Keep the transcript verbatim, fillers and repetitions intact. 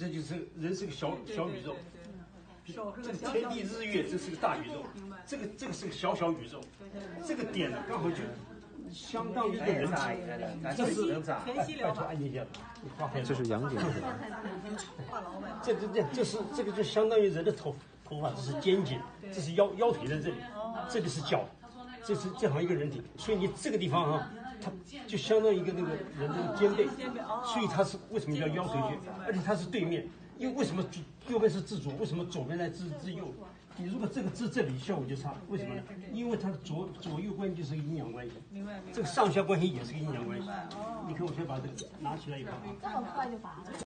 这就是人是个小小宇宙。 手这个天地日月，这是个大宇宙，这个这个是个小小宇宙，这个点呢刚好就相当于一个人体，这是全息疗法， 按一下， 这是阳点。 这这这这是这个就相当于人的头头发，这是肩颈，这是腰腰腿在这里，这里是脚，这是正好一个人体，所以你这个地方哈、啊，它就相当于一个那个人的肩背，所以它是为什么叫腰腿穴，而且它是对面。因为为什么右边是治左，为什么左边来治治右？你如果这个治这里，效果就差。为什么呢？因为它的左左右关系就是个阴阳关系。 明白明白。 这个上下关系也是个阴阳关系。你看，我先把这个拿起来以后啊。 这么快就拔了。